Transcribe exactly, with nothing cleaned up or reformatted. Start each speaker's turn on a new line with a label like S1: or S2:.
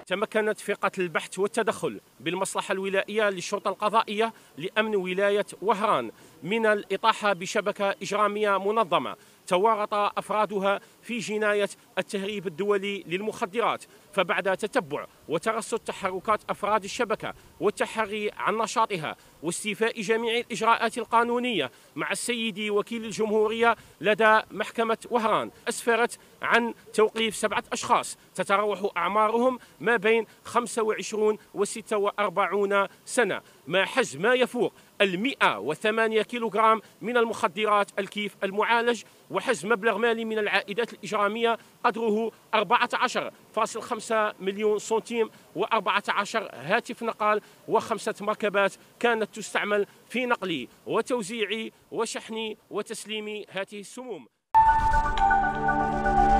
S1: تمكنت فرقة البحث والتدخل بالمصلحة الولائية للشرطة القضائية لأمن ولاية وهران من الإطاحة بشبكة إجرامية منظمة تورط أفرادها في جناية التهريب الدولي للمخدرات. فبعد تتبع وترصد تحركات أفراد الشبكة والتحري عن نشاطها واستيفاء جميع الإجراءات القانونية مع السيد وكيل الجمهورية لدى محكمة وهران، أسفرت عن توقيف سبعة أشخاص تتراوح أعمارهم ما بين خمسة وعشرين وستة وأربعين سنة، مع حجز ما يفوق المئة وثمانية كيلوغرام من المخدرات الكيف المعالج، وحجز مبلغ مالي من العائدات الإجرامية قدره أربعة عشر فاصلة خمسة مليون سنتيم وأربعة عشر هاتف نقال وخمسة مركبات كانت تستعمل في نقل وتوزيع وشحن وتسليم هذه السموم.